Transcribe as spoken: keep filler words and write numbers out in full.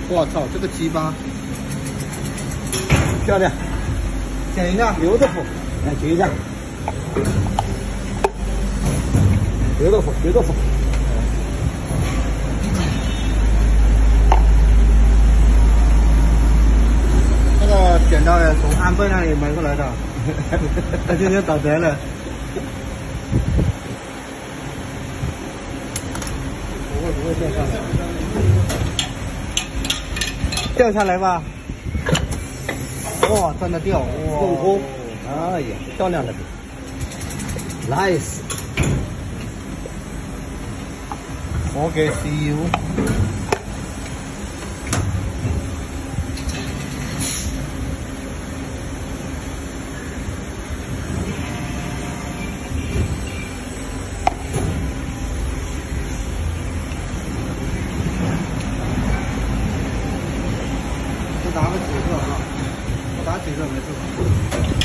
我操，这个鸡巴漂亮， 剪一下， 油豆腐，来举一下，油豆腐，油豆腐。 那个剪刀也从安倍那里买过来的，他今天打折了。不会不会掉下来，掉下来吧？哇，真的掉！哇， 凤空，哎呀，漂亮的 ，nice。 我嘅豉油。我打个几个啊？我打几个没事吧？